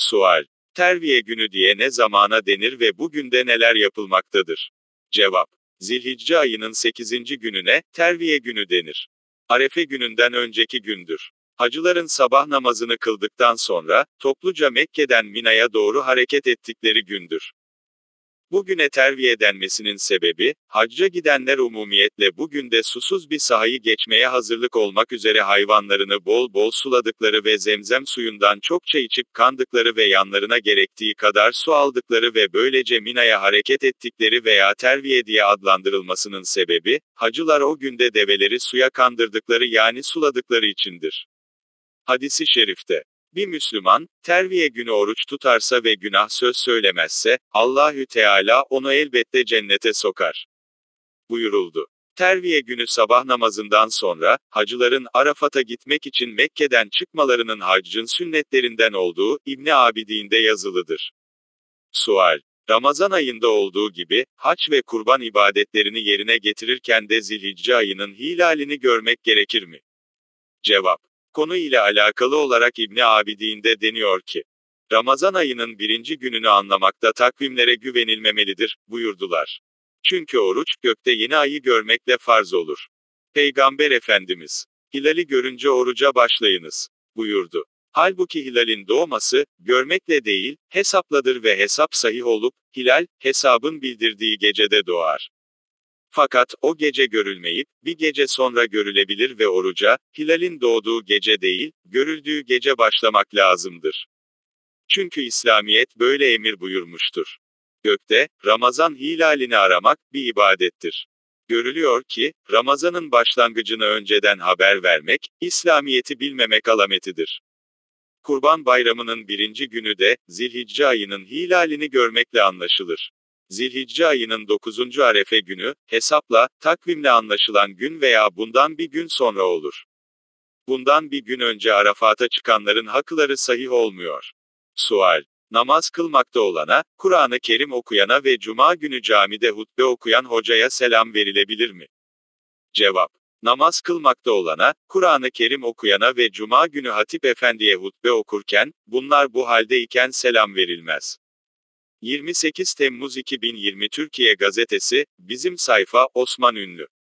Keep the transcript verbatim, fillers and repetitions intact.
Sual: Terviye günü diye ne zamana denir ve bugünde neler yapılmaktadır? Cevap: Zilhicce ayının sekizinci gününe, terviye günü denir. Arefe gününden önceki gündür. Hacıların sabah namazını kıldıktan sonra, topluca Mekke'den Mina'ya doğru hareket ettikleri gündür. Bugüne terviye denmesinin sebebi, hacca gidenler umumiyetle bugünde susuz bir sahayı geçmeye hazırlık olmak üzere hayvanlarını bol bol suladıkları ve zemzem suyundan çokça içip kandıkları ve yanlarına gerektiği kadar su aldıkları ve böylece Mina'ya hareket ettikleri veya terviye diye adlandırılmasının sebebi, hacılar o günde develeri suya kandırdıkları yani suladıkları içindir. Hadis-i şerifte: Bir Müslüman, terviye günü oruç tutarsa ve günah söz söylemezse, Allahü Teala onu elbette cennete sokar buyuruldu. Terviye günü sabah namazından sonra, hacıların Arafat'a gitmek için Mekke'den çıkmalarının haccın sünnetlerinden olduğu, İbn-i Abidin'de yazılıdır. Sual: Ramazan ayında olduğu gibi, hac ve kurban ibadetlerini yerine getirirken de Zilhicce ayının hilalini görmek gerekir mi? Cevap: Konu ile alakalı olarak İbn-i Abidin'de deniyor ki, Ramazan ayının birinci gününü anlamakta takvimlere güvenilmemelidir, buyurdular. Çünkü oruç, gökte yeni ayı görmekle farz olur. Peygamber Efendimiz, hilali görünce oruca başlayınız, buyurdu. Halbuki hilalin doğması, görmekle değil, hesapladır ve hesap sahih olup, hilal, hesabın bildirdiği gecede doğar. Fakat, o gece görülmeyip, bir gece sonra görülebilir ve oruca, hilalin doğduğu gece değil, görüldüğü gece başlamak lazımdır. Çünkü İslamiyet böyle emir buyurmuştur. Gökte, Ramazan hilalini aramak, bir ibadettir. Görülüyor ki, Ramazan'ın başlangıcını önceden haber vermek, İslamiyet'i bilmemek alametidir. Kurban Bayramı'nın birinci günü de, Zilhicce ayının hilalini görmekle anlaşılır. Zilhicce ayının dokuzuncu Arefe günü, hesapla, takvimle anlaşılan gün veya bundan bir gün sonra olur. Bundan bir gün önce Arafat'a çıkanların hakları sahih olmuyor. Sual: Namaz kılmakta olana, Kur'an-ı Kerim okuyana ve Cuma günü camide hutbe okuyan hocaya selam verilebilir mi? Cevap: Namaz kılmakta olana, Kur'an-ı Kerim okuyana ve Cuma günü hatip efendiye hutbe okurken, bunlar bu halde iken selam verilmez. yirmi sekiz Temmuz iki bin yirmi Türkiye Gazetesi, bizim sayfa, Osman Ünlü.